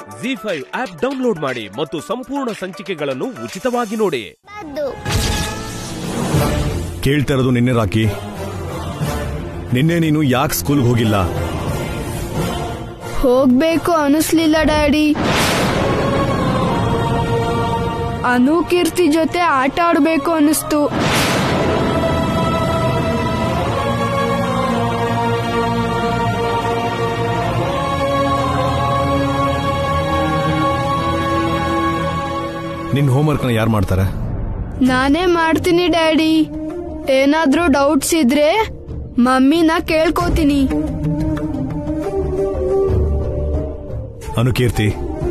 ಜಿ5 app download ಮಾಡಿ ಮತ್ತು ಸಂಪೂರ್ಣ ಸಂಚಿಕೆಗಳನ್ನು ಉಚಿತವಾಗಿ ನೋಡಿ. ಕೇಳ್ತಾ ಇರೋದು ನಿನ್ನೆ ರಾಕಿ. ನಿನ್ನೆ ನೀನು ಯಾಕೆ ಸ್ಕೂಲ್ಗೆ ಹೋಗಿಲ್ಲ? ಹೋಗ್ಬೇಕು ಅನಿಸ್ಲಿಲ್ಲ ಡ್ಯಾಡಿ. ಅನು ಕೀರ್ತಿ ಜೊತೆ ಆಟ ಆಡ್ಬೇಕು ಅನಿಸ್ತು. ನಿನ್ನ ಹೋಮ್ವರ್ಕ್ನ ಯಾರು ಮಾಡ್ತಾರೆ? ನಾನೇ ಮಾಡ್ತೀನಿ ಡ್ಯಾಡಿ. ಏನಾದ್ರೂ ಡೌಟ್ಸ್ ಇದ್ರೆ ಮಮ್ಮಿನ ಕೇಳ್ಕೋತೀನಿ. ಅನುಕೀರ್ತಿ,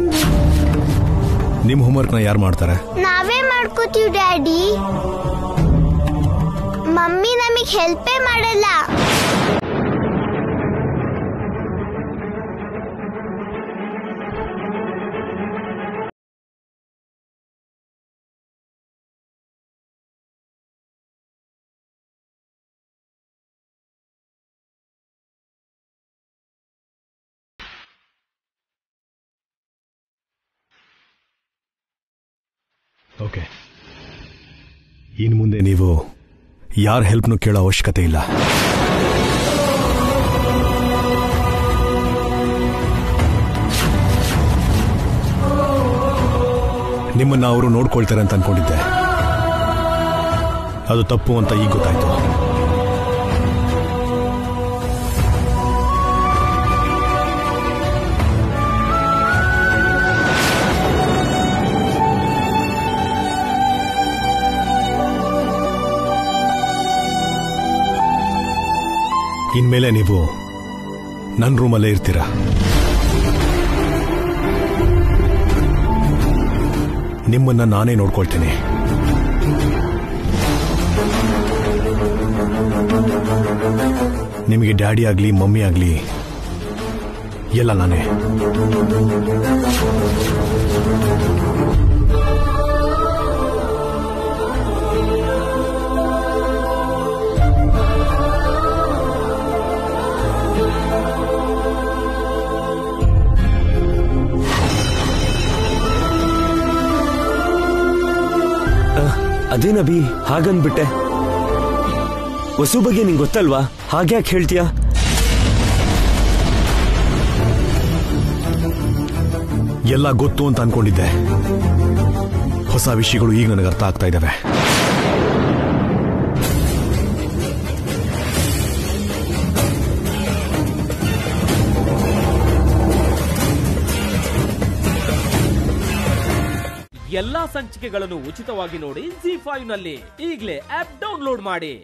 ನಿಮ್ ಹೋಮ್ವರ್ಕ್ನ ಯಾರು ಮಾಡ್ತಾರೆ? ನಾವೇ ಮಾಡ್ಕೋತೀವಿ ಡ್ಯಾಡಿ. ಮಮ್ಮಿ ನಮಗೆ ಹೆಲ್ಪೇ ಮಾಡಲ್ಲ. ಓಕೆ, ಇನ್ನು ಮುಂದೆ ನೀವು ಯಾರ ಹೆಲ್ಪ್ನು ಕೇಳೋ ಅವಶ್ಯಕತೆ ಇಲ್ಲ. ನಿಮ್ಮನ್ನ ಅವರು ನೋಡ್ಕೊಳ್ತಾರೆ ಅಂತ ಅನ್ಕೊಂಡಿದ್ದೆ. ಅದು ತಪ್ಪು ಅಂತ ಈಗ ಗೊತ್ತಾಯ್ತು. ಇನ್ಮೇಲೆ ನೀವು ನನ್ನ ರೂಮಲ್ಲೇ ಇರ್ತೀರಾ. ನಿಮ್ಮನ್ನ ನಾನೇ ನೋಡ್ಕೊಳ್ತೇನೆ. ನಿಮಗೆ ಡ್ಯಾಡಿ ಆಗ್ಲಿ ಮಮ್ಮಿ ಆಗ್ಲಿ ಎಲ್ಲ ನಾನೇ. ಅದೇನಬಿ ಹಾಗನ್ಬಿಟ್ಟೆ? ವಸು ಬಗ್ಗೆ ನಿಂಗೆ ಗೊತ್ತಲ್ವಾ, ಹಾಗ್ಯಾಕೆ ಹೇಳ್ತೀಯ? ಎಲ್ಲ ಗೊತ್ತು ಅಂತ ಅನ್ಕೊಂಡಿದ್ದೆ. ಹೊಸ ವಿಷಯಗಳು ಈಗ ನನಗೆ ಅರ್ಥ ಆಗ್ತಾ ಇದ್ದಾವೆ. ಎಲ್ಲಾ ಸಂಚಿಕೆಗಳನ್ನು ಉಚಿತವಾಗಿ ನೋಡಿ ಜಿ5 ನಲ್ಲಿ. ಈಗಲೇ ಆಪ್ ಡೌನ್ಲೋಡ್ ಮಾಡಿ.